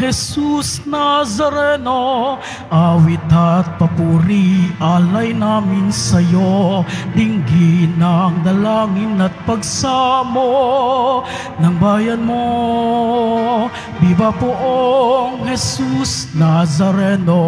Jesus Nazareno, awit at papuri alay namin sa'yo, dinggin ang dalangin at pagsamo ng bayan mo. Viva poong Jesus Nazareno.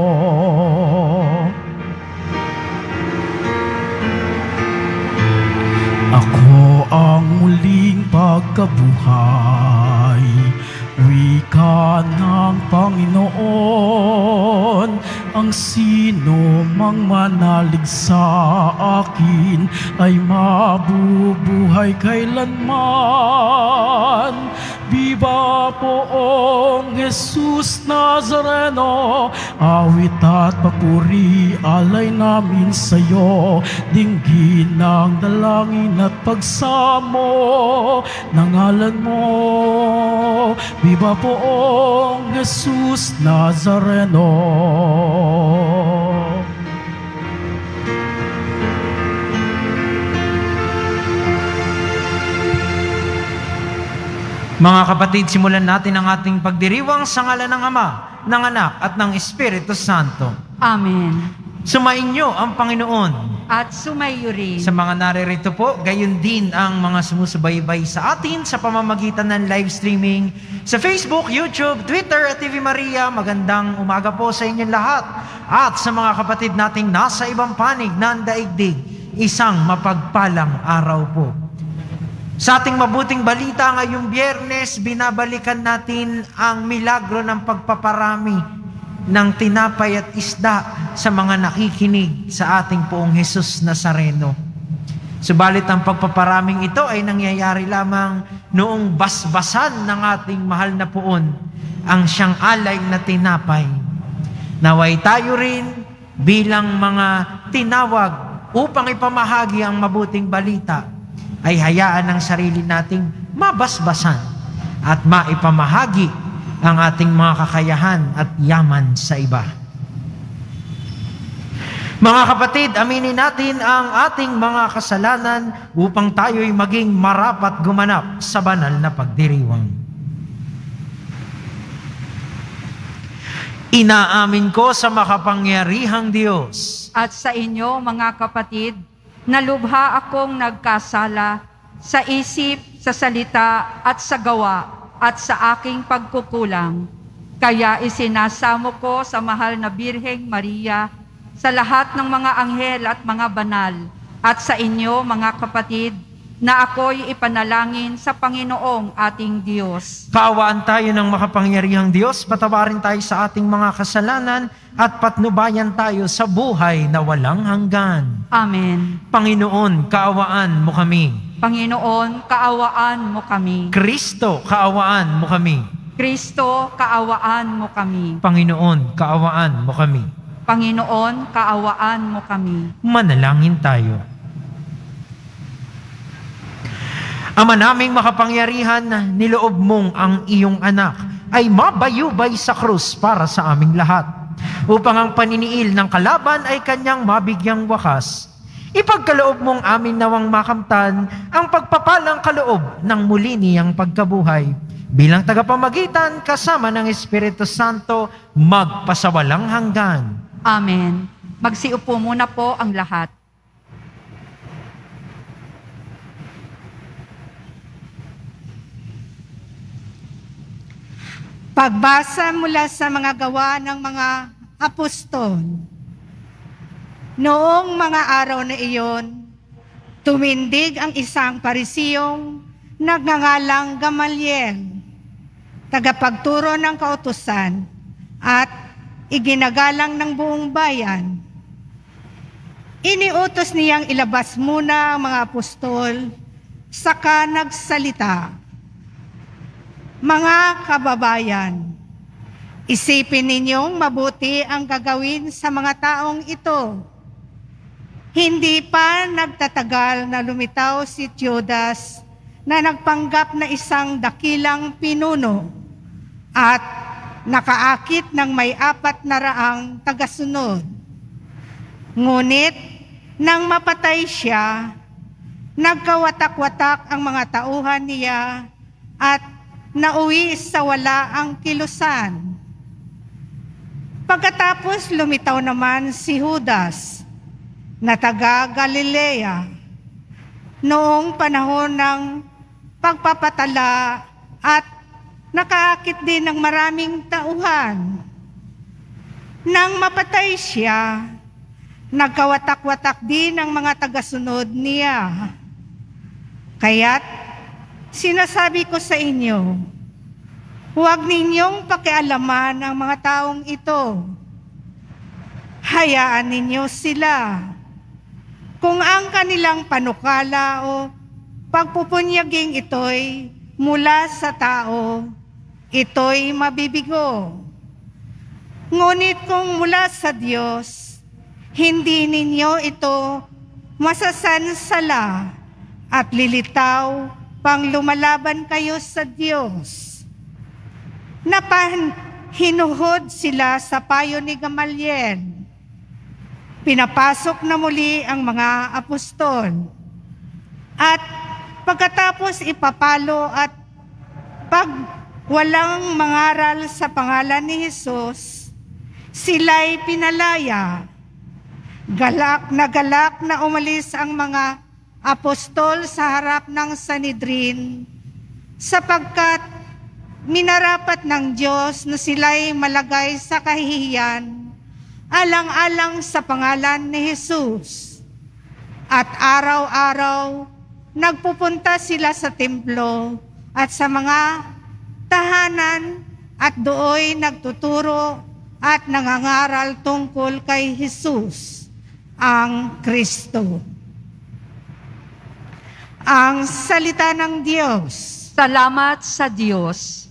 Ako ang muling pagkabuhay, wika ng Panginoon. Ang sino mang manalig sa akin ay mabubuhay kailanman. Viva poong Jesus Nazareno, awit at papuri alay namin sa'yo, dinggin ang dalangin at pagsamo ng ngalan mo. Viva poong Jesus Nazareno. Mga kapatid, simulan natin ang ating pagdiriwang sa ngalan ng Ama, ng Anak, at ng Espiritu Santo. Amen. Sumainyo ang Panginoon. At sumayo rin. Sa mga naririto po, gayon din ang mga sumusubaybay sa atin sa pamamagitan ng live streaming sa Facebook, YouTube, Twitter at TV Maria. Magandang umaga po sa inyong lahat. At sa mga kapatid nating nasa ibang panig ng daigdig, isang mapagpalang araw po. Sa ating mabuting balita ngayong Biyernes, binabalikan natin ang milagro ng pagpaparami ng tinapay at isda sa mga nakikinig sa ating poong Jesus Nazareno. Subalit ang pagpaparaming ito ay nangyayari lamang noong basbasan ng ating mahal na poon, ang siyang alay na tinapay. Naway tayo rin bilang mga tinawag upang ipamahagi ang mabuting balita, ay hayaan ang sarili nating mabasbasan at maipamahagi ang ating mga kakayahan at yaman sa iba. Mga kapatid, aminin natin ang ating mga kasalanan upang tayo'y maging marapat gumanap sa banal na pagdiriwang. Inaamin ko sa makapangyarihang Diyos At sa inyo, mga kapatid, nalubha akong nagkasala sa isip, sa salita at sa gawa at sa aking pagkukulang. Kaya isinasamo ko sa mahal na Birheng Maria, sa lahat ng mga anghel at mga banal, at sa inyo, mga kapatid, na ako'y ipanalangin sa Panginoong ating Diyos. Kaawaan tayo ng makapangyarihang Diyos, patawarin tayo sa ating mga kasalanan, at patnubayan tayo sa buhay na walang hanggan. Amen. Panginoon, kaawaan mo kami. Panginoon, kaawaan mo kami. Kristo, kaawaan mo kami. Kristo, kaawaan mo kami. Panginoon, kaawaan mo kami. Panginoon, kaawaan mo kami. Manalangin tayo. Ama naming makapangyarihan, niloob mong ang iyong anak ay mabayubay sa krus para sa aming lahat, upang ang paniniil ng kalaban ay kanyang mabigyang wakas. Ipagkaloob mong amin nawang makamtan ang pagpapalang kaloob ng muli niyang pagkabuhay. Bilang tagapamagitan kasama ng Espiritu Santo, magpasawalang hanggan. Amen. Magsiupo muna po ang lahat. Pagbasa mula sa mga gawa ng mga apostol. Noong mga araw na iyon, tumindig ang isang Parisiyong nagngangalang Gamaliel, tagapagturo ng kautusan at iginagalang ng buong bayan. Iniutos niyang ilabas muna ang mga apostol, saka nagsalita. Mga kababayan, isipin ninyong mabuti ang gagawin sa mga taong ito. Hindi pa nagtatagal na lumitaw si Judas na nagpanggap na isang dakilang pinuno at nakaakit ng may 400 tagasunod. Ngunit nang mapatay siya, nagkawatak-watak ang mga tauhan niya at nauwi sa wala ang kilusan. Pagkatapos lumitaw naman si Judas na taga Galilea noong panahon ng pagpapatala at nakaakit din ng maraming tauhan. Nang mapatay siya, nagkawatak-watak din ang mga tagasunod niya. Kaya't sinasabi ko sa inyo, huwag ninyong pakialaman ang mga taong ito. Hayaan ninyo sila. Kung ang kanilang panukala o pagpupunyaging ito'y mula sa tao, ito'y mabibigo. Ngunit kung mula sa Diyos, hindi ninyo ito masasansala at lilitaw pang lumalaban kayo sa Diyos. Napahinuhod sila sa payo ni Gamaliel. Pinapasok na muli ang mga apostol. At pagkatapos ipapalo at pag walang mangaral sa pangalan ni Jesus, sila'y pinalaya. Galak na umalis ang mga apostol sa harap ng Sanhedrin sapagkat minarapat ng Diyos na sila'y malagay sa kahihiyan alang-alang sa pangalan ni Jesus. At araw-araw nagpupunta sila sa templo at sa mga tahanan at dooy nagtuturo at nangangaral tungkol kay Jesus, ang Kristo. Ang salita ng Diyos. Salamat sa Diyos.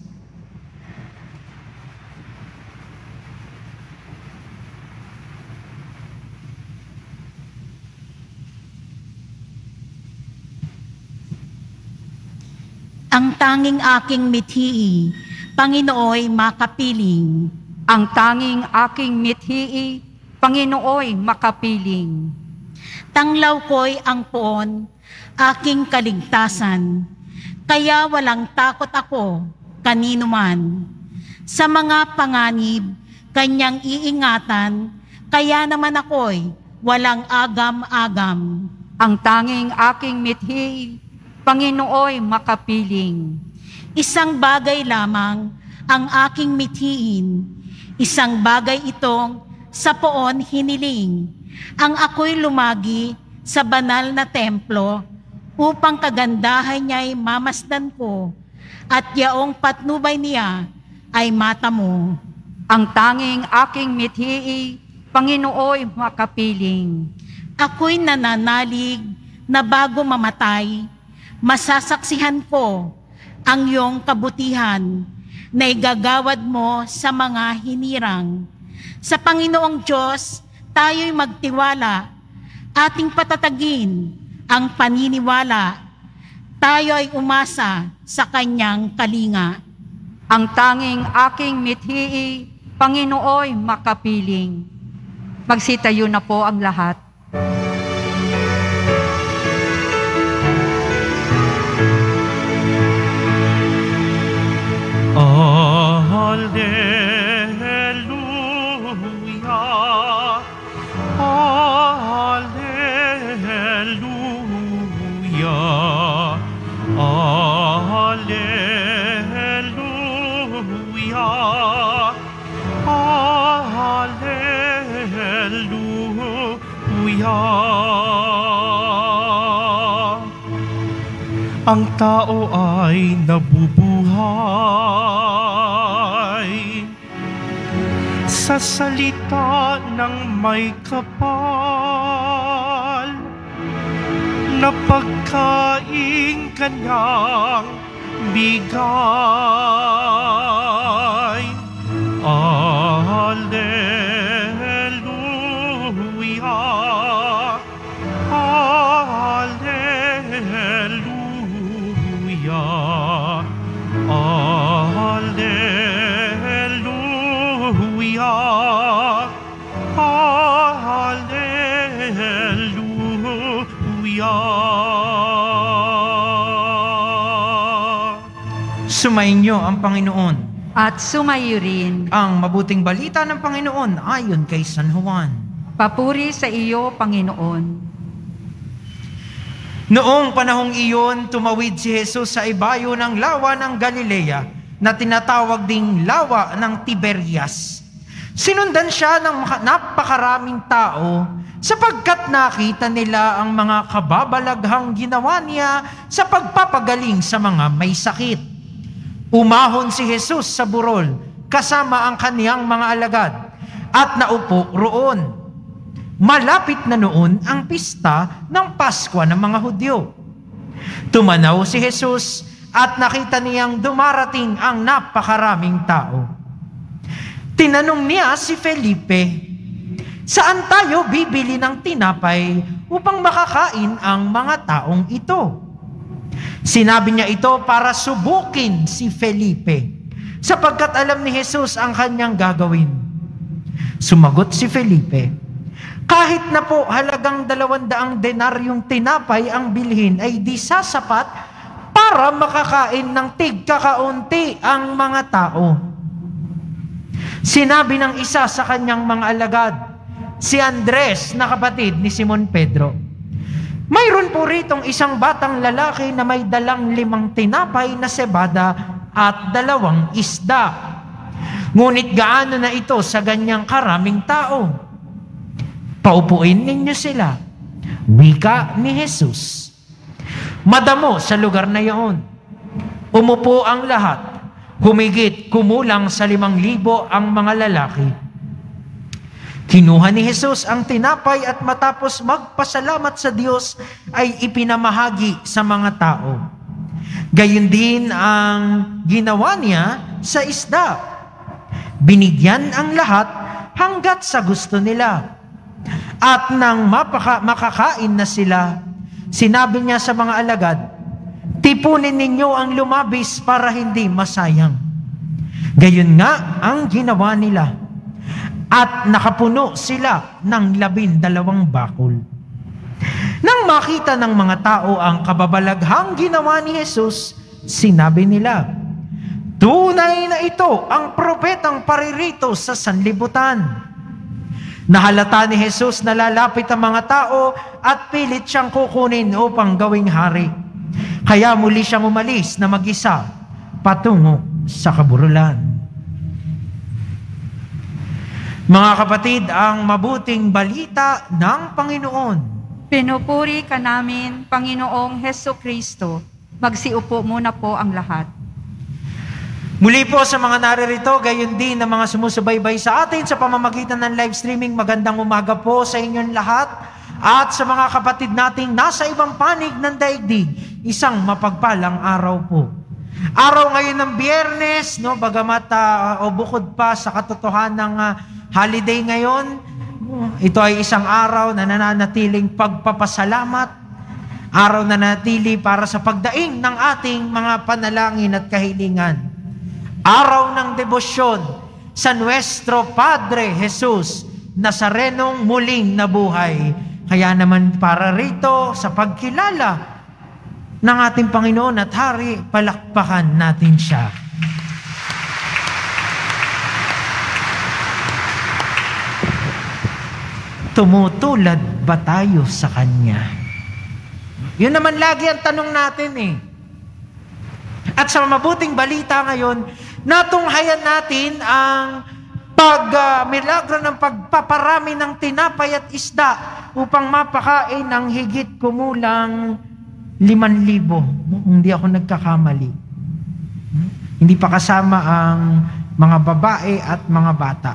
Ang tanging aking mithi, Panginooy makapiling. Ang tanging aking mithi, Panginooy makapiling. Tanglaw ko'y ang poon, aking kaligtasan, kaya walang takot ako kanino man. Sa mga panganib, kanyang iingatan, kaya naman ako'y walang agam-agam. Ang tanging aking mithi, Panginooy makapiling. Isang bagay lamang ang aking mithiin, isang bagay itong sa poon hiniling, ang ako'y lumagi sa banal na templo upang kagandahan niya'y mamasdan ko at yaong patnubay niya ay mata mo. Ang tanging aking mithi, Panginooy makapiling. Ako'y nananalig na bago mamatay, masasaksihan ko ang iyong kabutihan na igagawad mo sa mga hinirang. Sa Panginoong Diyos, tayo'y magtiwala, ating patatagin ang paniniwala. Tayo ay umasa sa kanyang kalinga. Ang tanging aking mithi, Panginooy makapiling. Magsitayo na po ang lahat. Alleluia, Alleluia, Alleluia, Alleluia. Ang tao ay nabubuhay sa salita ng may kapal na pagkain kanyang bigay. Alleluia, Alleluia, Alleluia, Alleluia. Sumainyo ang Panginoon. at sumayo rin. Ang mabuting balita ng Panginoon ayon kay San Juan. Papuri sa iyo, Panginoon. Noong panahong iyon, tumawid si Jesus sa ibayo ng lawa ng Galilea na tinatawag ding lawa ng Tiberias. Sinundan siya ng napakaraming tao sapagkat nakita nila ang mga kababalaghang ginawa niya sa pagpapagaling sa mga may sakit. Umahon si Jesus sa burol kasama ang kaniyang mga alagad at naupo roon. Malapit na noon ang pista ng Pasko ng mga Hudyo. Tumanaw si Jesus at nakita niyang dumarating ang napakaraming tao. Tinanong niya si Felipe, "Saan tayo bibili ng tinapay upang makakain ang mga taong ito?" Sinabi niya ito para subukin si Felipe, sapagkat alam ni Jesus ang kanyang gagawin. Sumagot si Felipe, "Kahit na po halagang 200 denaryong tinapay ang bilhin ay di sasapat para makakain ng tigkakaunti ang mga tao." Sinabi ng isa sa kanyang mga alagad, si Andres na kapatid ni Simon Pedro, "Mayroon po ritong isang batang lalaki na may dalang 5 tinapay na sebada at 2 isda. Ngunit gaano na ito sa ganyang karaming tao? Paupuin ninyo sila." Wika ni Jesus. Madamo sa lugar na iyon. Umupo ang lahat. Humigit kumulang sa 5,000 ang mga lalaki. Kinuha ni Jesus ang tinapay at matapos magpasalamat sa Diyos ay ipinamahagi sa mga tao. Gayon din ang ginawa niya sa isda. Binigyan ang lahat hanggat sa gusto nila. At nang makakain na sila, sinabi niya sa mga alagad, "Tipunin ninyo ang lumabis para hindi masayang." Gayon nga ang ginawa nila. At nakapuno sila ng 12 bakul. Nang makita ng mga tao ang kababalaghang ginawa ni Jesus, sinabi nila, "Tunay na ito ang propetang paririto sa sanlibutan." Nahalata ni Jesus na lalapit ang mga tao at pilit siyang kukunin upang gawing hari. Kaya muli siyang umalis na mag-isa patungo sa kaburulan. Mga kapatid, ang mabuting balita ng Panginoon. Pinupuri ka namin, Panginoong Hesukristo. Magsiupo muna po ang lahat. Muli po sa mga naririto, gayon din na mga sumusubaybay sa atin sa pamamagitan ng live streaming, magandang umaga po sa inyong lahat. At sa mga kapatid nating nasa ibang panig ng daigdig, isang mapagpalang araw po. Araw ngayon ng Biyernes, no, bagamat o bukod pa sa katotohanan ng holiday ngayon, ito ay isang araw na nananatiling pagpapasalamat, araw na nanatili para sa pagdaing ng ating mga panalangin at kahilingan. Araw ng debosyon sa Nuestro Padre Jesus, Nazarenong muling nabuhay. Kaya naman para rito sa pagkilala ng ating Panginoon at Hari, palakpakan natin siya. Tumutulad ba tayo sa Kanya? Yun naman lagi ang tanong natin eh. At sa mabuting balita ngayon, natunghayan natin ang milagro ng pagpaparami ng tinapay at isda upang mapakain ng higit kumulang 5,000. Hindi ako nagkakamali. Hindi pa kasama ang mga babae at mga bata.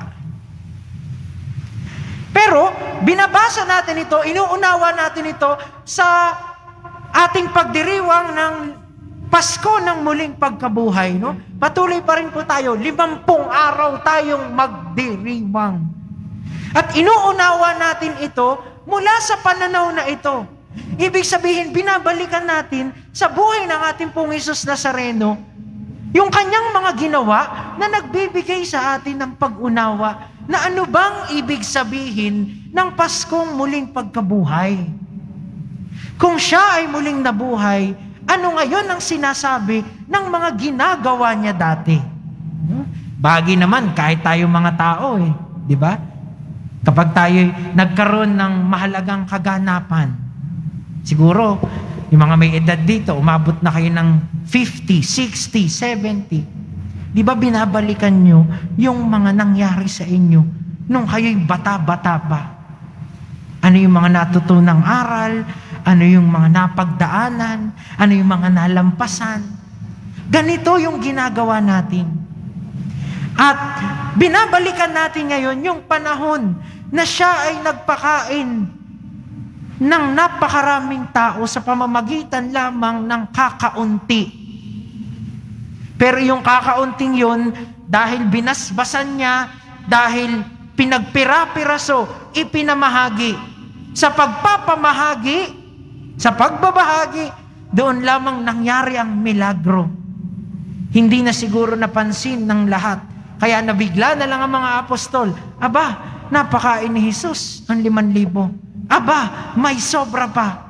Pero, binabasa natin ito, inuunawa natin ito sa ating pagdiriwang ng Pasko ng muling pagkabuhay. No? Patuloy pa rin po tayo, 50 araw tayong magdiriwang. At inuunawa natin ito mula sa pananaw na ito. Ibig sabihin, binabalikan natin sa buhay ng ating pong Hesus Nazareno yung kanyang mga ginawa na nagbibigay sa atin ng pag-unawa na ano bang ibig sabihin ng Paskong muling pagkabuhay. Kung siya ay muling nabuhay, ano ngayon ang sinasabi ng mga ginagawa niya dati? Bagay naman kahit tayo mga tao di ba? Kapag tayo nagkaroon ng mahalagang kaganapan, siguro yung mga may edad dito, umabot na kayo ng 50, 60, 70. Di ba binabalikan nyo yung mga nangyari sa inyo nung kayo'y bata-bata pa? Ano yung mga natutunang aral? Ano yung mga napagdaanan? Ano yung mga nalampasan? Ganito yung ginagawa natin. At binabalikan natin ngayon yung panahon na siya ay nagpakain ng napakaraming tao sa pamamagitan lamang ng kakaunti. Pero yung kakaunting yun, dahil binasbasan niya, dahil pinagpira-piraso, ipinamahagi. Sa pagpapamahagi, sa pagbabahagi, doon lamang nangyari ang milagro. Hindi na siguro napansin ng lahat. Kaya nabigla na lang ang mga apostol. Aba, napakain ni Jesus ang 5,000. Aba, may sobra pa.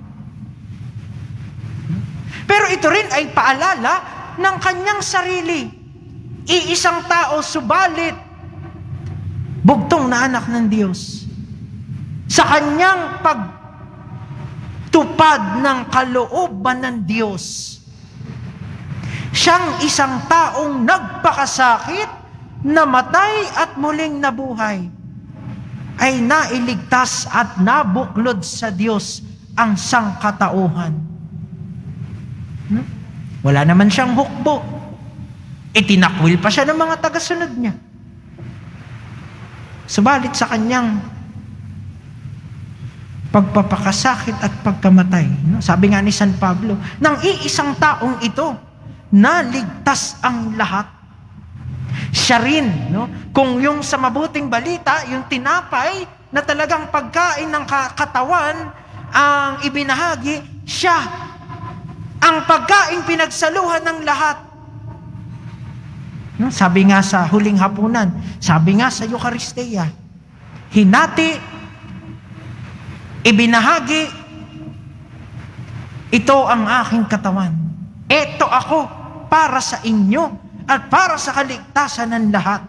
Pero ito rin ay paalala ng kanyang sarili. Iisang tao, subalit bugtong na anak ng Diyos. Sa kanyang pagtupad ng kalooban ng Diyos, siyang isang taong nagpakasakit, namatay at muling nabuhay, ay nailigtas at nabuklod sa Diyos ang sangkatauhan. Wala naman siyang hukbo. Itinakwil pa siya ng mga tagasunod niya. Subalit sa kanyang pagpapakasakit at pagkamatay, sabi nga ni San Pablo, nang iisang taong ito, naligtas ang lahat. Siya rin, kung yung sa mabuting balita, yung tinapay na talagang pagkain ng katawan ang ibinahagi, siya ang pagkain pinagsaluhan ng lahat. Sabi nga sa huling hapunan, sabi nga sa Eucharistia, hinati, ibinahagi, ito ang aking katawan. Ito ako para sa inyo at para sa kaligtasan ng lahat.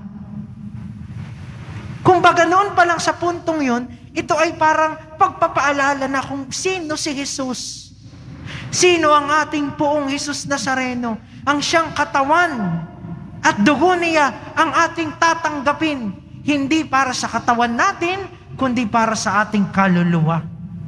Kung baga noon pa lang sa puntong yun, ito ay parang pagpapaalala na kung sino si Jesus. Sino ang ating poong Jesus Nazareno, ang siyang katawan at dugo niya ang ating tatanggapin, hindi para sa katawan natin, kundi para sa ating kaluluwa.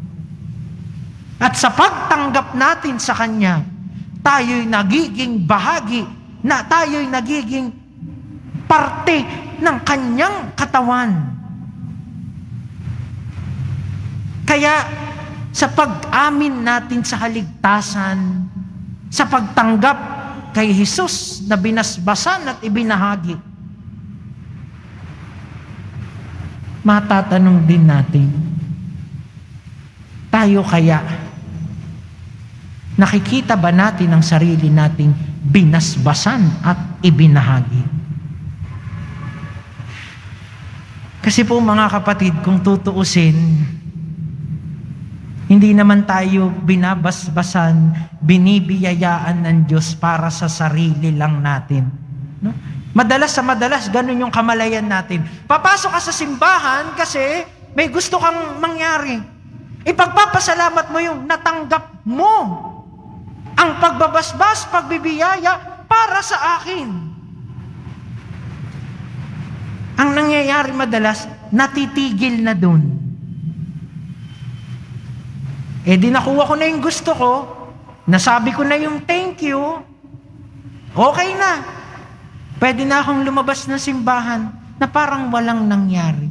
At sa pagtanggap natin sa Kanya, tayo'y nagiging bahagi, na tayo'y nagiging parte ng Kanyang katawan. Kaya sa pag-amin natin sa kaligtasan, sa pagtanggap kay Jesus na binasbasan at ibinahagi, matatanong din natin, tayo kaya, nakikita ba natin ang sarili nating binasbasan at ibinahagi? Kasi po mga kapatid, kung tutuusin, hindi naman tayo binabasbasan, binibiyayaan ng Diyos para sa sarili lang natin. Madalas ganun yung kamalayan natin. Papasok ka sa simbahan kasi may gusto kang mangyari. Ipagpapasalamat mo yung natanggap mo ang pagbabasbas, pagbibiyaya para sa akin. Ang nangyayari madalas, natitigil na dun. Di nakuha ko na yung gusto ko, nasabi ko na yung thank you, okay na. Pwede na akong lumabas ng simbahan na parang walang nangyari.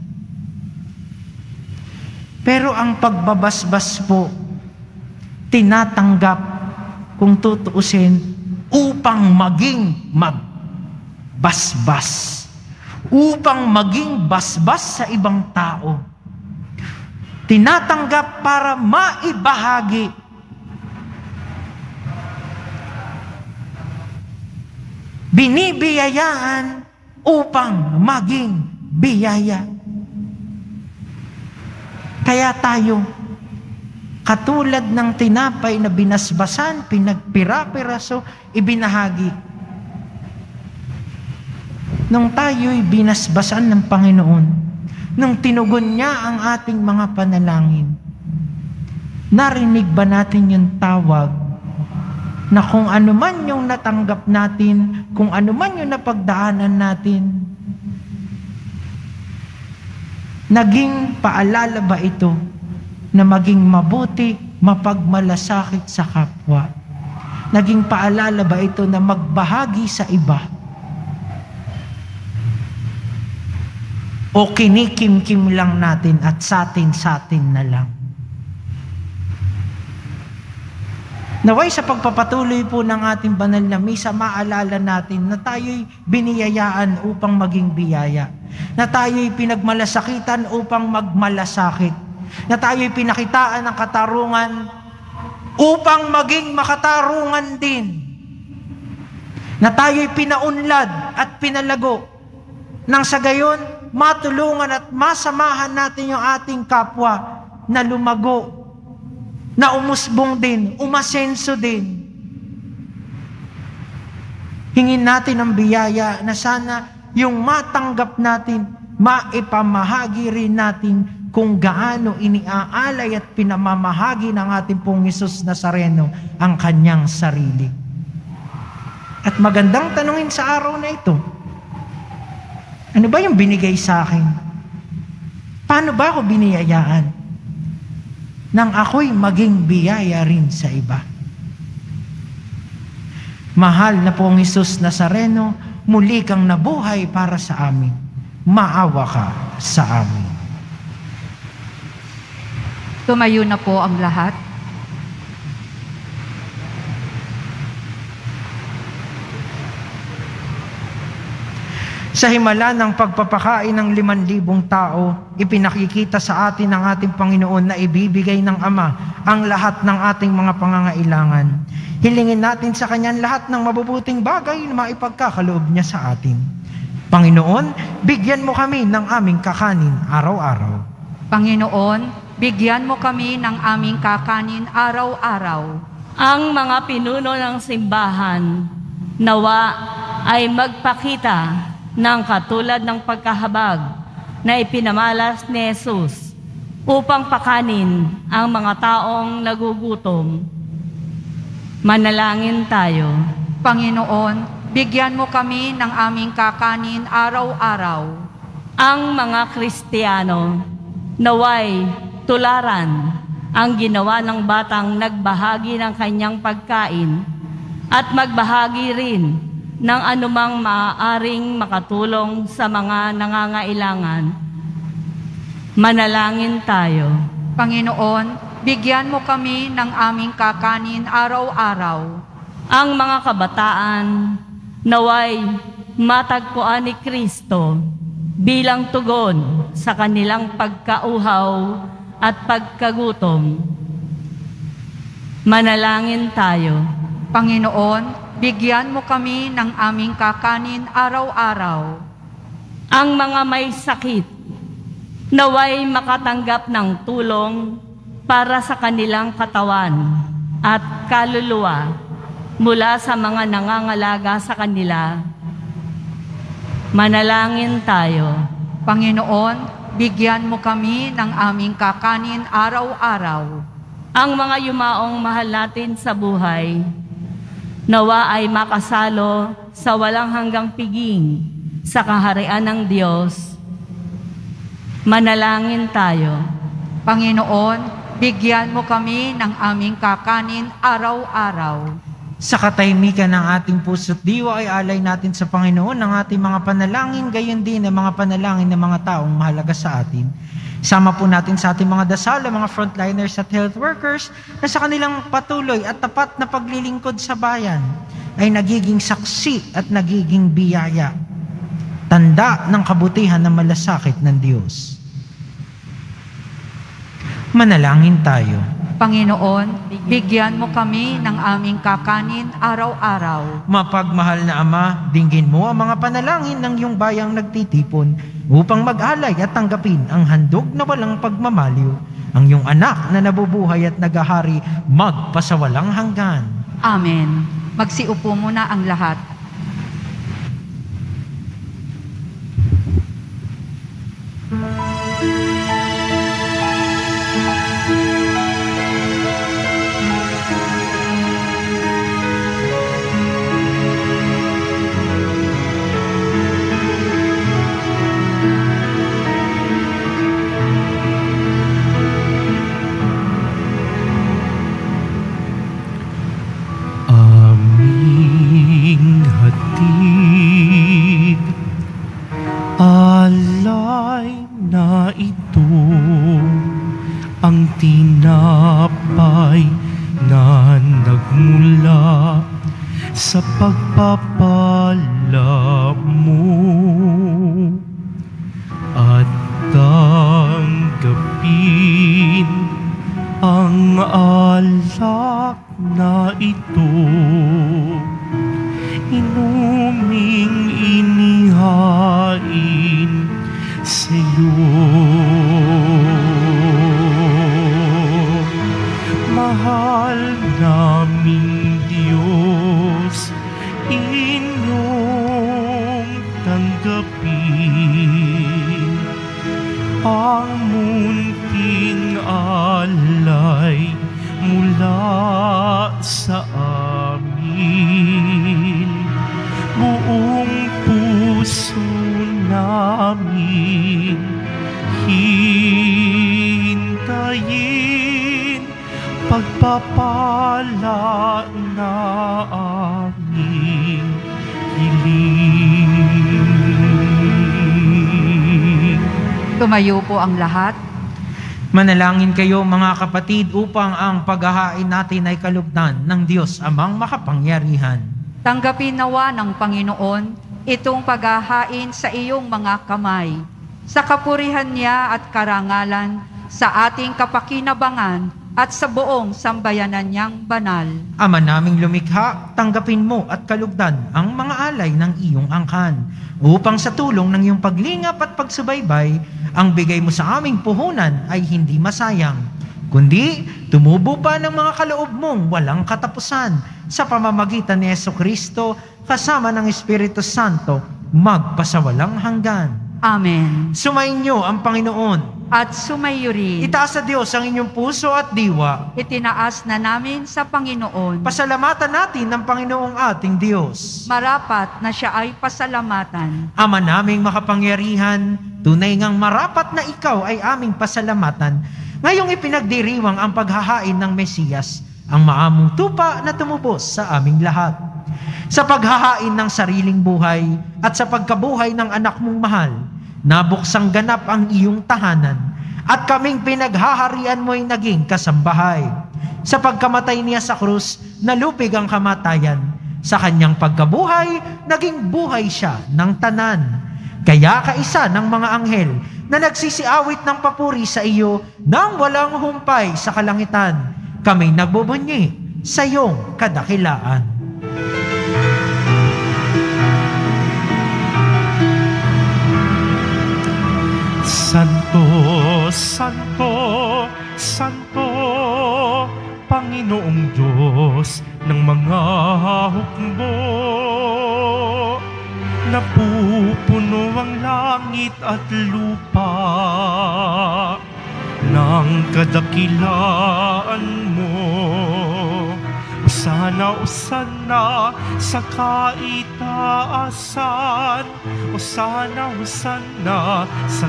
Pero ang pagbabasbas po, tinatanggap, kung tutuusin, upang maging magbasbas. Upang maging basbas sa ibang tao. Tinatanggap para maibahagi. Binibiyayaan upang maging biyaya. Kaya tayo, katulad ng tinapay na binasbasan, pinagpira-piraso, ibinahagi. nung tayo'y binasbasan ng Panginoon, nung tinugon niya ang ating mga panalangin, narinig ba natin yung tawag na kung ano man yung natanggap natin, kung ano man yung napagdaanan natin, naging paalala ba ito na maging mabuti, mapagmalasakit sa kapwa? Naging paalala ba ito na magbahagi sa iba? O kinikim-kim lang natin at satin na lang? Naway sa pagpapatuloy po ng ating banal na misa, maalala natin na tayo'y biniyayaan upang maging biyaya. Na tayo'y pinagmalasakitan upang magmalasakit. Na tayo'y pinakitaan ng katarungan upang maging makatarungan din. Na tayo'y pinaunlad at pinalago nang sa gayon matulungan at masamahan natin yung ating kapwa na lumago, na umusbong din, umasenso din. Hingin natin ang biyaya na sana yung matanggap natin, maipamahagi rin natin kung gaano iniaalay at pinamamahagi ng ating pong Hesus Nazareno ang kanyang sarili. At magandang tanungin sa araw na ito, ano ba yung binigay sa akin? Paano ba ako biniyayaan? Nang ako'y maging biyaya rin sa iba. Mahal na pong Hesus Nazareno, muli kang nabuhay para sa amin. Maawa ka sa amin. Tumayo na po ang lahat. Sa himala ng pagpapakain ng 5,000 tao, ipinakikita sa atin ng ating Panginoon na ibibigay ng Ama ang lahat ng ating mga pangangailangan. Hilingin natin sa Kanya lahat ng mabubuting bagay na maipagkakaloob niya sa atin. Panginoon, bigyan mo kami ng aming kakanin araw-araw. Panginoon, bigyan mo kami ng aming kakanin araw-araw. Ang mga pinuno ng simbahan, nawa ay magpakita ng katulad ng pagkahabag na ipinamalas ni Jesus upang pakanin ang mga taong nagugutom. Manalangin tayo. Panginoon, bigyan mo kami ng aming kakanin araw-araw. Ang mga Kristiyano, naway tularan ang ginawa ng batang nagbahagi ng kanyang pagkain at magbahagi rin ng anumang maaaring makatulong sa mga nangangailangan. Manalangin tayo. Panginoon, bigyan mo kami ng aming kakanin araw-araw. Ang mga kabataan, naway matagpuan ni Kristo bilang tugon sa kanilang pagkauhaw at pagkagutom. Manalangin tayo. Panginoon, bigyan mo kami ng aming kakanin araw-araw. Ang mga may sakit, naway makatanggap ng tulong para sa kanilang katawan at kaluluwa mula sa mga nangangalaga sa kanila. Manalangin tayo. Panginoon, bigyan mo kami ng aming kakanin araw-araw. Ang mga yumaong mahal natin sa buhay, nawa ay makasalo sa walang hanggang piging sa kaharian ng Diyos. Manalangin tayo. Panginoon, bigyan mo kami ng aming kakanin araw-araw. Sa katahimikan ng ating puso't diwa ay alay natin sa Panginoon ang ating mga panalangin, gayon din ang mga panalangin ng mga taong mahalaga sa atin. Sama po natin sa ating mga dasal, mga frontliners at health workers na sa kanilang patuloy at tapat na paglilingkod sa bayan ay nagiging saksi at nagiging biyaya. Tanda ng kabutihan na malasakit ng Diyos. Manalangin tayo. Panginoon, bigyan mo kami ng aming kakanin araw-araw. Mapagmahal na Ama, dinggin mo ang mga panalangin ng iyong bayang nagtitipon upang mag-alay at tanggapin ang handog na walang pagmamaliw, ang iyong anak na nabubuhay at nagahari magpasawalang hanggan. Amen. Magsiupo muna ang lahat. sa pagpapala mo at tanggapin ang alak na ito, inuming inihain sa'yo. Mahal naming Diyos, inyong tanggapin ang munting alay mula sa amin. Buong puso namin hintayin pagpapala na aming hiling. Tumayo po ang lahat. Manalangin kayo mga kapatid upang ang paghahain natin ay kalugdan ng Diyos Amang makapangyarihan. Tanggapin nawa ng Panginoon itong paghahain sa iyong mga kamay, sa kapurihan niya at karangalan, sa ating kapakinabangan at sa buong sambayanan niyang banal. Ama naming lumikha, tanggapin mo at kalugdan ang mga alay ng iyong angkan, upang sa tulong ng iyong paglingap at pagsubaybay, ang bigay mo sa aming puhunan ay hindi masayang, kundi tumubo pa ng mga kaloob mong walang katapusan sa pamamagitan ni Jesucristo kasama ng Espiritu Santo magpasawalang hanggan. Amen. Sumainyo ang Panginoon. At sumayo rin. Itaas sa Diyos ang inyong puso at diwa. Itinaas na namin sa Panginoon. Pasalamatan natin ng Panginoong ating Diyos. Marapat na siya ay pasalamatan. Ama naming makapangyarihan, tunay ngang marapat na ikaw ay aming pasalamatan. Ngayong ipinagdiriwang ang paghahain ng Mesiyas, ang maamong tupa na tumubos sa aming lahat. Sa paghahain ng sariling buhay at sa pagkabuhay ng anak mong mahal, nabuksang ganap ang iyong tahanan at kaming pinaghaharian mo'y naging kasambahay. Sa pagkamatay niya sa krus, nalupig ang kamatayan. Sa kanyang pagkabuhay, naging buhay siya ng tanan. Kaya kaisa ng mga anghel na nagsisiawit ng papuri sa iyo nang walang humpay sa kalangitan, kami nagbubunyi sa iyong kadakilaan. Santo, Santo, Santo, Panginoong Diyos ng mga hukbo. Napupuno ang langit at lupa ng kadakilaan mo. Osana, Osana sa kaitaasan. Osana, Osana sa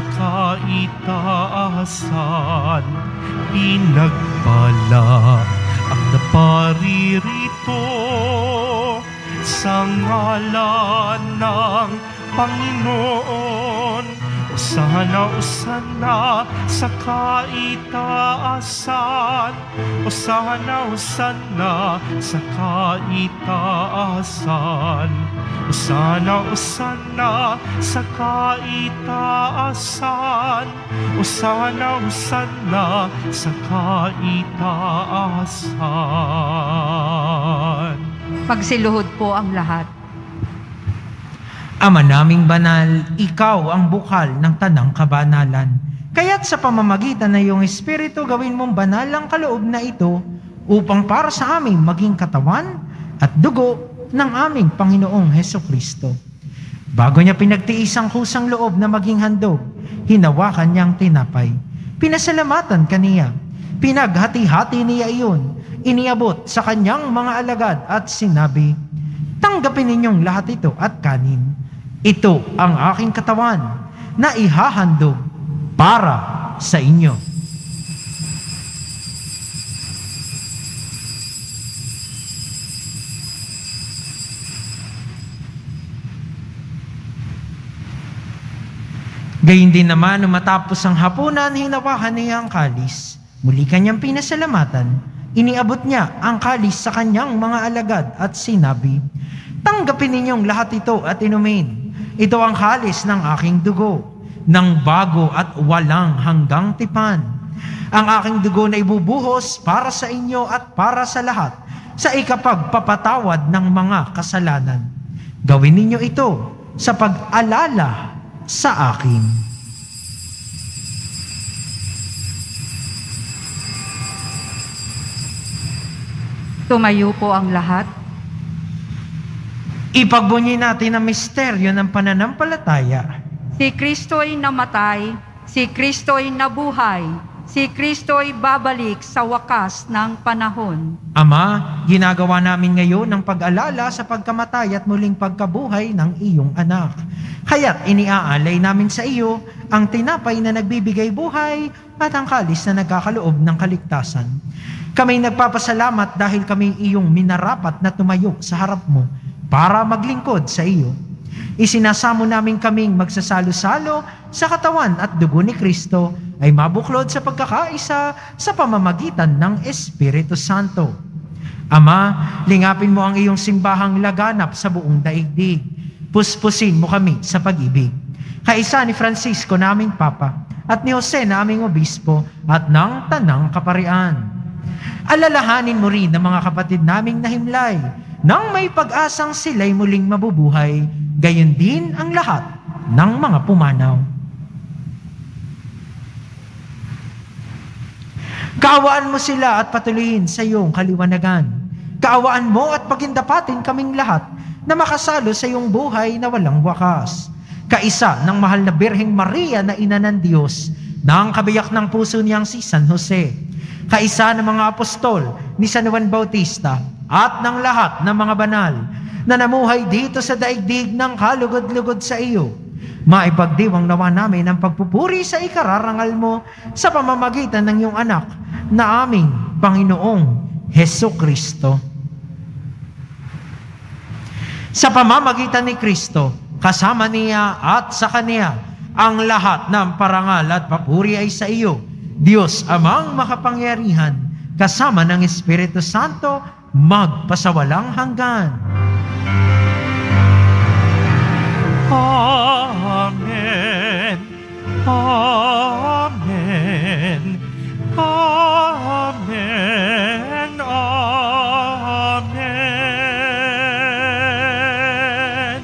kaitaasan. Pinagpala ang naparirito sa ngalan ng Panginoon. Osana, Osana sa kaitaasan. Osana, Osana sa kaitaasan. Osana, Osana sa kaitaasan. Osana, Osana sa kaitaasan. Pagsiluhod po ang lahat. Ama naming banal, ikaw ang bukal ng tanang kabanalan. Kaya't sa pamamagitan ng iyong Espiritu, gawin mong banal ang kaloob na ito upang para sa aming maging katawan at dugo ng aming Panginoong Hesukristo. Bago niya pinagtiis ang kusang loob na maging handog, hinawakan niyang tinapay. Pinasalamatan kaniya. Pinaghati-hati niya iyon. Iniabot sa kanyang mga alagad at sinabi, "Tanggapin ninyong lahat ito at kanin. Ito ang aking katawan na ihahandog para sa inyo." Gayun din naman, nung matapos ang hapunan, hinawakan niya ang kalis. Muli kanyang pinasalamatan. iniabot niya ang kalis sa kanyang mga alagad at sinabi, "Tanggapin ninyong lahat ito at inumin. Ito ang kalis ng aking dugo, ng bago at walang hanggang tipan. Ang aking dugo na ibubuhos para sa inyo at para sa lahat, sa ikapagpapatawad ng mga kasalanan. Gawin ninyo ito sa pag-alala sa akin." Tumayo po ang lahat. Ipagbunyi natin ang misteryo ng pananampalataya. Si Kristo'y namatay, si Kristo'y nabuhay, si Kristo'y babalik sa wakas ng panahon. Ama, ginagawa namin ngayon ng pag-alala sa pagkamatay at muling pagkabuhay ng iyong anak. Kaya't iniaalay namin sa iyo ang tinapay na nagbibigay buhay at ang kalis na nagkakaloob ng kaligtasan. Kami nagpapasalamat dahil kami iyong minarapat na tumayo sa harap mo para maglingkod sa iyo. Isinasamo namin kaming magsasalo-salo sa katawan at dugo ni Kristo ay mabuklod sa pagkakaisa sa pamamagitan ng Espiritu Santo. Ama, lingapin mo ang iyong simbahang laganap sa buong daigdig. Puspusin mo kami sa pag-ibig. Kaisa ni Francisco naming Papa at ni Jose naming Obispo at ng Tanang Kaparian. Alalahanin mo rin ang mga kapatid naming nahimlay nang may pag-asang sila'y muling mabubuhay, gayon din ang lahat ng mga pumanaw. Kaawaan mo sila at patuloyin sa iyong kaliwanagan. Kaawaan mo at pagindapatin kaming lahat na makasalo sa iyong buhay na walang wakas. Kaisa ng mahal na Birheng Maria na Ina ng Diyos, na ang kabiyak ng puso niyang si San Jose. Kaisa ng mga apostol ni San Juan Bautista at ng lahat ng mga banal na namuhay dito sa daigdig ng kalugod-lugod sa iyo. Maipagdiwang nawa namin ang pagpupuri sa ikararangal mo sa pamamagitan ng iyong anak na aming Panginoong Hesukristo. Sa pamamagitan ni Kristo, kasama niya at sa Kanya, ang lahat ng parangal at papuri ay sa iyo, Diyos Amang makapangyarihan, kasama ng Espiritu Santo, magpasawalang hanggan. Amen. Amen. Amen. Amen.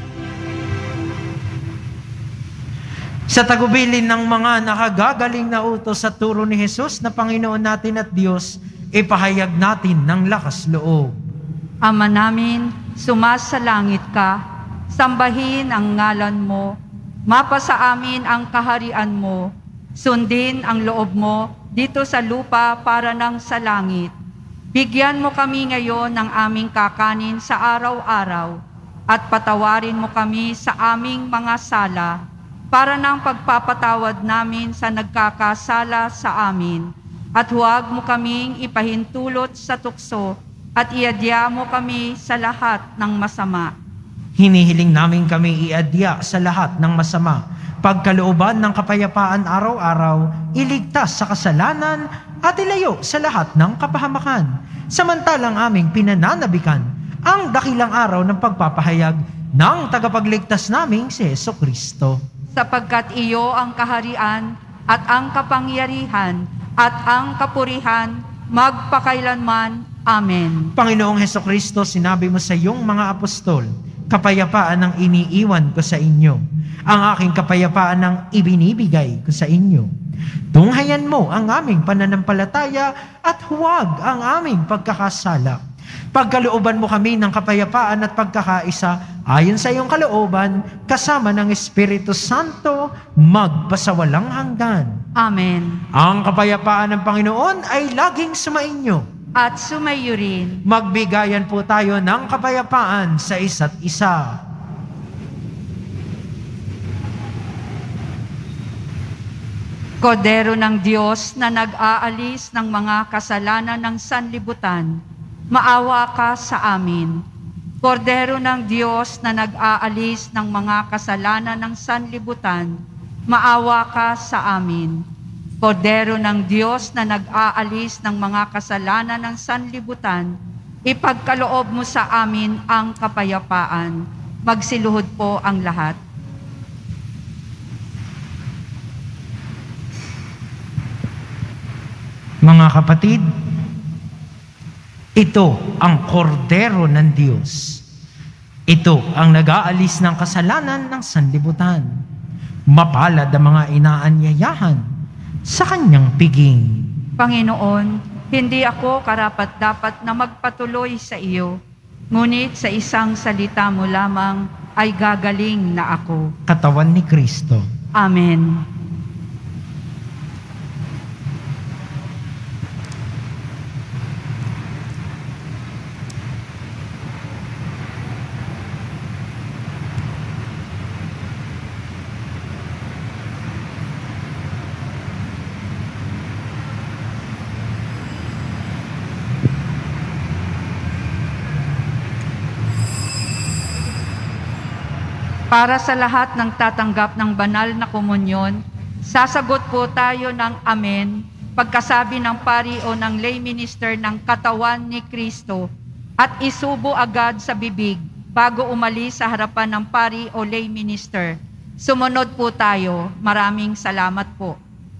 Sa tagubilin ng mga nakagagaling na utos sa turo ni Jesus na Panginoon natin at Diyos, ipahayag natin ng lakas loob. Ama namin, sumasalangit ka, sambahin ang ngalan mo, mapasa amin ang kaharian mo, sundin ang loob mo dito sa lupa para ng sa langit. Bigyan mo kami ngayon ng aming kakanin sa araw-araw at patawarin mo kami sa aming mga sala para ng pagpapatawad namin sa nagkakasala sa amin. At huwag mo kaming ipahintulot sa tukso at iadya mo kami sa lahat ng masama. Hinihiling namin kami iadya sa lahat ng masama, pagkalooban ng kapayapaan araw-araw, iligtas sa kasalanan at ilayo sa lahat ng kapahamakan. Samantalang aming pinananabikan ang dakilang araw ng pagpapahayag ng tagapagligtas naming si Hesukristo. Sapagkat iyo ang kaharian at ang kapangyarihan at ang kapurihan magpakailanman. Amen. Panginoong Hesukristo, sinabi mo sa iyong mga apostol, kapayapaan ang iniiwan ko sa inyo. Ang aking kapayapaan ang ibinibigay ko sa inyo. Tunghayan mo ang aming pananampalataya at huwag ang aming pagkakasala. Pagkalooban mo kami ng kapayapaan at pagkakaisa ayon sa iyong kalooban, kasama ng Espiritu Santo, magpasawalang hanggan. Amen. Ang kapayapaan ng Panginoon ay laging sumainyo. At sumayo rin. Magbigayan po tayo ng kapayapaan sa isa't isa. Kordero ng Diyos na nag-aalis ng mga kasalanan ng sanlibutan, maawa ka sa amin. Kordero ng Diyos na nag-aalis ng mga kasalanan ng sanlibutan, maawa ka sa amin. Kordero ng Diyos na nag-aalis ng mga kasalanan ng sanlibutan, ipagkaloob mo sa amin ang kapayapaan. Magsiluhod po ang lahat. Mga kapatid, ito ang kordero ng Diyos. Ito ang nag-aalis ng kasalanan ng sanlibutan. Mapalad ang mga inaanyayahan sa kanyang piging. Panginoon, hindi ako karapat-dapat na magpatuloy sa iyo, ngunit sa isang salita mo lamang ay gagaling na ako. Katawan ni Kristo. Amen. Para sa lahat ng tatanggap ng banal na komunyon, sasagot po tayo ng Amen pagkasabi ng pari o ng lay minister ng katawan ni Kristo at isubo agad sa bibig bago umalis sa harapan ng pari o lay minister. Sumunod po tayo. Maraming salamat po.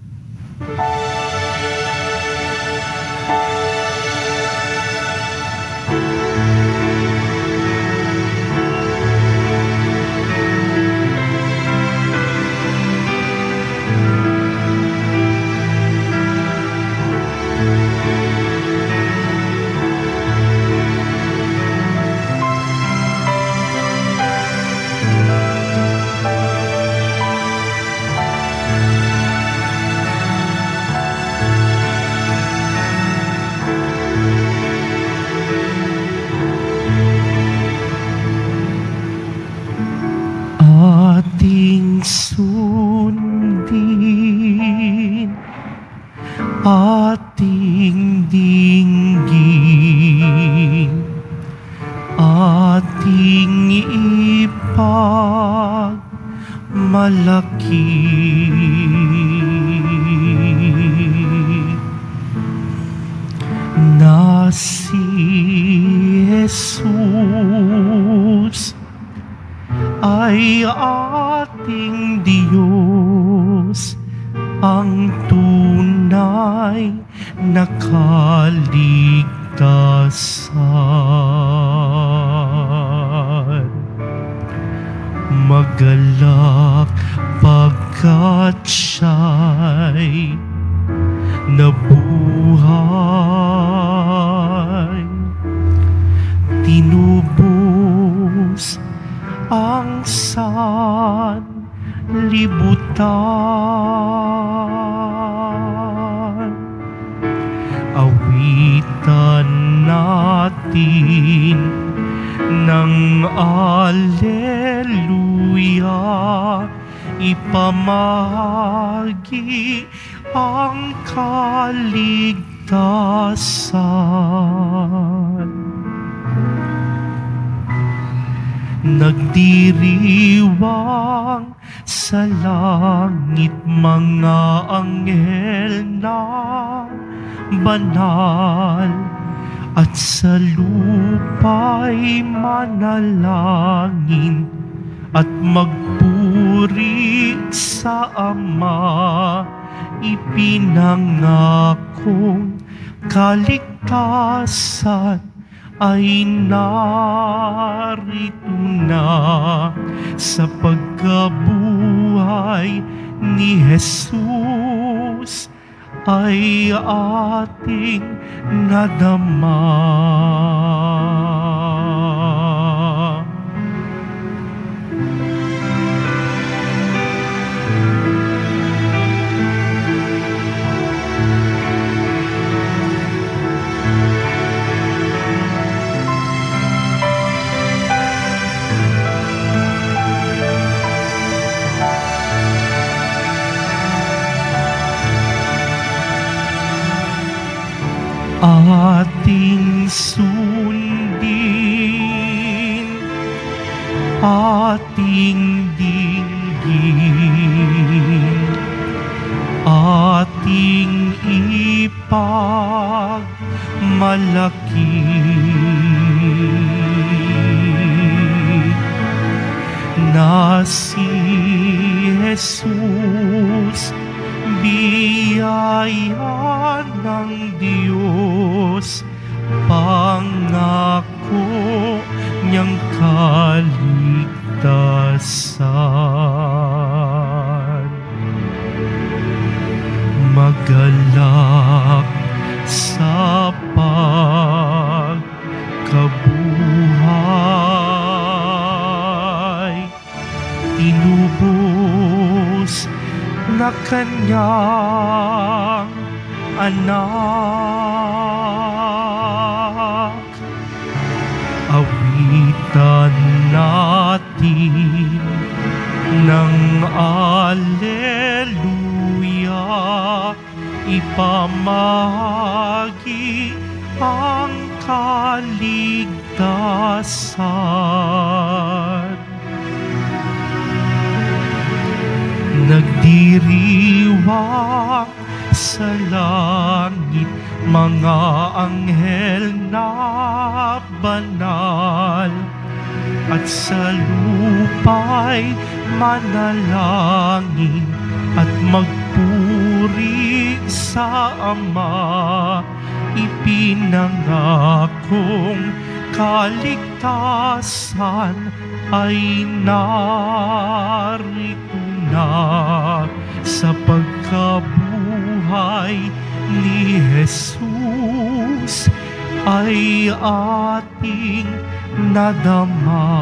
Ating sundin, ating dinggin, ating ipagmalaki. Na si Jesus ay ating Diyos, ang tunay na kaligtasan. Magalak pagkat siya'y nabuhay, tinubos ang sanlibutan. Awitan natin ng Alleluia, ipamahagi ang kaligtasan. Nagdiriwang sa langit mga anghel na banal, at sa lupa'y manalangin at magpuri sa Ama. Ipinangakong kaligtasan ay narito na sa pagkabuhay ni Jesus, ay ating nadama. Ating sundin, ating dinggin, ating ating ipagmalaki. Na si Jesus, biyaya ng Diyos, pangako niyang kaligtasan. Magalak sa pagkabuhay, tinubos na kanyang anak. Awitan natin ng Alleluia, ipamahagi ang kaligtasan. Nagdiriwang sa langit mga anghel na banal, at sa lupa'y manalangin at magpuri sa Ama. Ipinangakong kaligtasan ay narito na sa pagkabuhay ni Jesus ay ating nadama.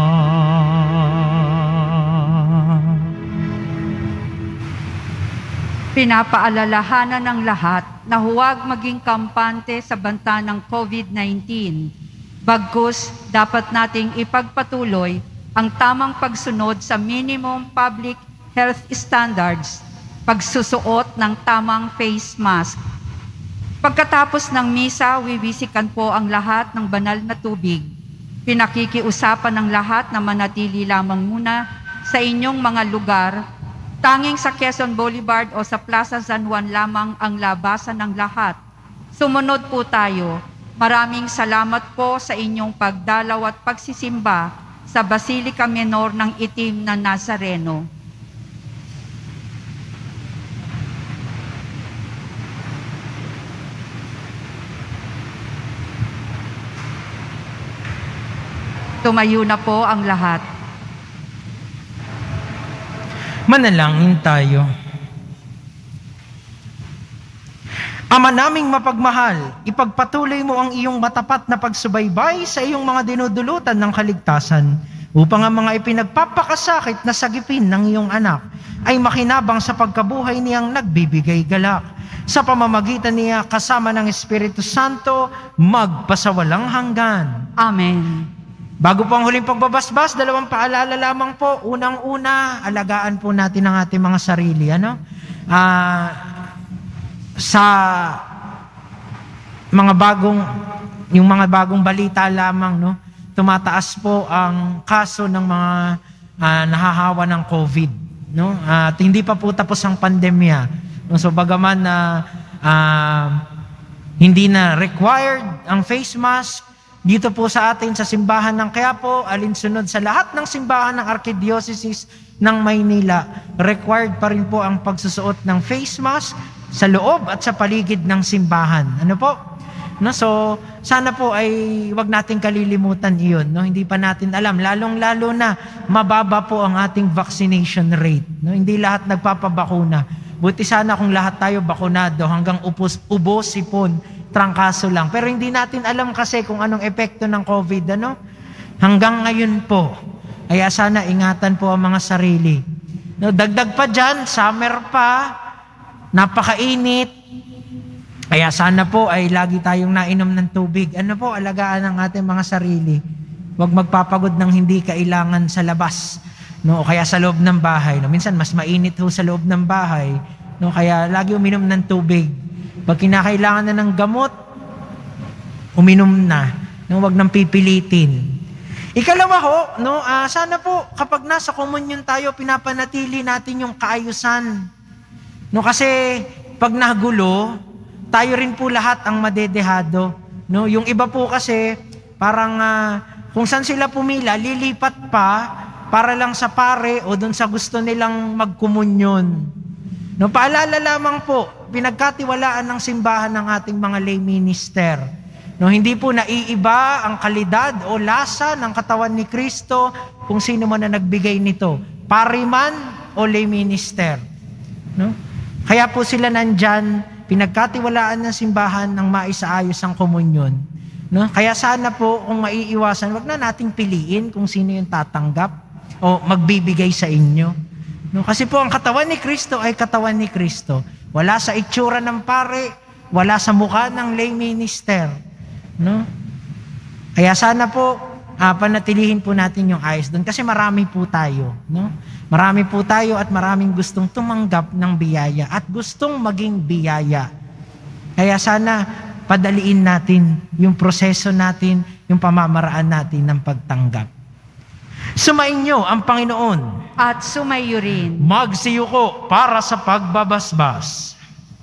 Pinapaalalahanan ng lahat na huwag maging kampante sa banta ng COVID-19. Bagkus, dapat nating ipagpatuloy ang tamang pagsunod sa minimum public health standards, pagsusuot ng tamang face mask. Pagkatapos ng misa, wiwisikan po ang lahat ng banal na tubig. Pinakikiusapan ng lahat na manatili lamang muna sa inyong mga lugar. Tanging sa Quezon Boulevard o sa Plaza San Juan lamang ang labasan ng lahat. Sumunod po tayo. Maraming salamat po sa inyong pagdalaw at pagsisimba sa Basilica Menor ng Itim na Nazareno. Tumayo na po ang lahat. Manalangin tayo. Ama naming mapagmahal, ipagpatuloy mo ang iyong matapat na pagsubaybay sa iyong mga dinudulutan ng kaligtasan upang ang mga ipinagpapakasakit na sagipin ng iyong anak ay makinabang sa pagkabuhay niyang nagbibigay galak. Sa pamamagitan niya kasama ng Espiritu Santo, magpasawalang hanggan. Amen. Bago po ang huling pagbabasbas, dalawang paalala lamang po. Unang-una, alagaan po natin ang ating mga sarili. Sa mga bagong balita lamang, no, tumataas po ang kaso ng mga nahahawa ng COVID, no? At hindi pa po tapos ang pandemya. So bagaman na hindi na required ang face mask dito po sa atin sa simbahan ng Quiapo, alinsunod sa lahat ng simbahan ng Archdiocese ng Maynila, required pa rin po ang pagsusuot ng face mask sa loob at sa paligid ng simbahan. Ano po? No, so sana po ay wag nating kalilimutan iyon, no? Hindi pa natin alam, lalong-lalo na mababa po ang ating vaccination rate, no? Hindi lahat nagpapabakuna. Buti sana kung lahat tayo bakunado hanggang ubos sipon, trangkaso lang. Pero hindi natin alam kasi kung anong epekto ng COVID, ano? Hanggang ngayon po. Kaya sana ingatan po ang mga sarili. No, dagdag pa dyan, summer pa, napakainit. Kaya sana po ay lagi tayong nainom ng tubig. Ano po, alagaan ang ating mga sarili. Huwag magpapagod ng hindi kailangan sa labas. No, o kaya sa loob ng bahay. No, minsan mas mainit ho sa loob ng bahay. No, kaya lagi uminom ng tubig. Pag kinakailangan na ng gamot, uminom na. No, wag nang pipilitin. Ikalawa ho, no, sana po kapag nasa komunyon tayo, pinapanatili natin yung kaayusan. No, kasi pag nagulo, tayo rin po lahat ang madedehado. No? Yung iba po kasi, parang kung saan sila pumila, lilipat pa para lang sa pare o doon sa gusto nilang magkomunyon. No, paalala lamang po, pinagkatiwalaan ng simbahan ng ating mga lay minister. No, hindi po naiiba ang kalidad o lasa ng katawan ni Kristo kung sino man na nagbigay nito, pari man o lay minister. No? Kaya po sila nandyan, pinagkatiwalaan ng simbahan ng maisaayos ang komunyon. No? Kaya sana po kung maiiwasan, wag na nating piliin kung sino yung tatanggap o magbibigay sa inyo. No? Kasi po ang katawan ni Kristo ay katawan ni Kristo. Wala sa itsura ng pare, wala sa mukha ng lay minister. No? Kaya sana po panatilihin po natin yung ayos doon kasi marami po tayo. No? Marami po tayo at maraming gustong tumanggap ng biyaya at gustong maging biyaya. Kaya sana padaliin natin yung proseso natin, yung pamamaraan natin ng pagtanggap. Sumainyo ang Panginoon. At sumayo rin. Magsiyuko para sa pagbabasbas.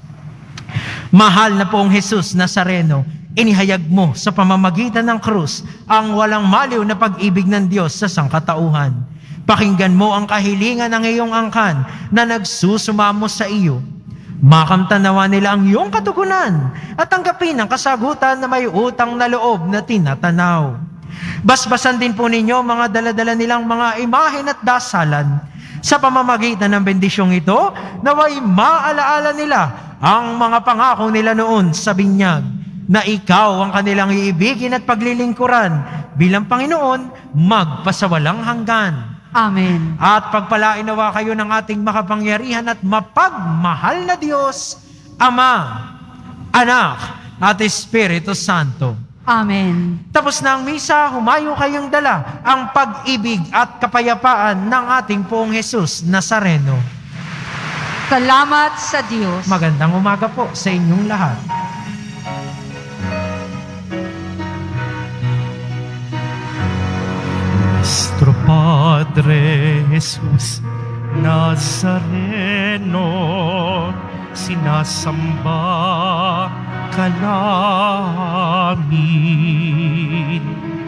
Mahal na poong Jesus Nazareno, inihayag mo sa pamamagitan ng krus ang walang maliw na pag-ibig ng Diyos sa sangkatauhan. Pakinggan mo ang kahilingan ng iyong angkan na nagsusumamo sa iyo. Makamtanawa nila ang iyong katugunan at tanggapin ang kasagutan na may utang na loob na tinatanaw. Basbasan din po ninyo mga daladala nilang mga imahen at dasalan. Sa pamamagitan ng bendisyong ito, naway maalaala nila ang mga pangako nila noon sa binyag, na ikaw ang kanilang iibigin at paglilingkuran bilang Panginoon magpasawalang hanggan. Amen. At pagpalain nawa kayo ng ating makapangyarihan at mapagmahal na Diyos, Ama, Anak, at Espiritu Santo. Amen. Tapos na ang misa, humayo kayong dala ang pag-ibig at kapayapaan ng ating poong Jesus Nazareno. Salamat sa Diyos. Magandang umaga po sa inyong lahat. Nuestro Padre Jesus Nazareno, sinasamba ka namin,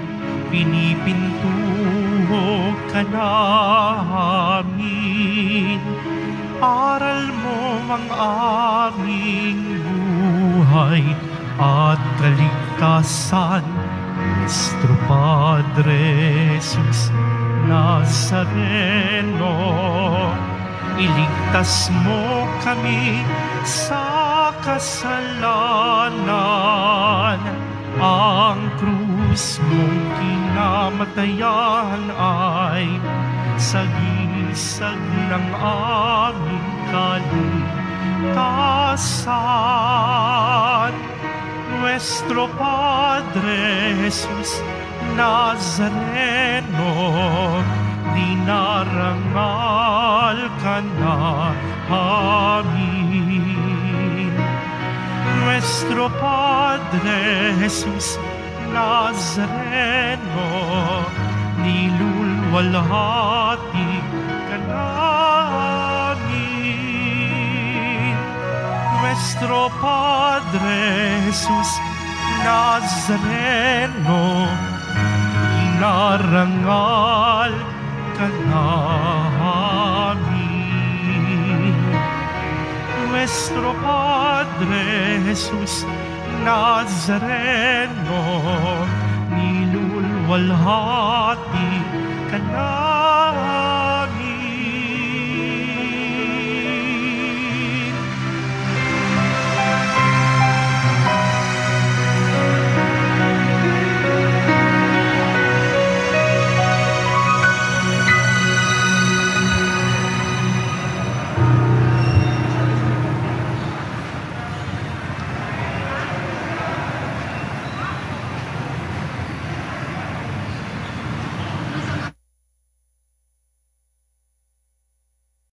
pinipintuho ka namin, aral mo ang aming buhay at kaligtasan. Nuestro Padre Jesus Nazareno, iligtas mo kami sa kasalanan. Ang krus mong kinamatayan ay sagisag ng aming kaligtasan. Nuestro Padre Jesus Nazareno, dinarangal ka namin. Nuestro Padre Jesus Nazareno, nilulwalhati ka namin. Nuestro Padre Jesus Nazareno, inarangal ka namin. Nuestro Padre Jesus Nazareno, nilulwalhati ka namin.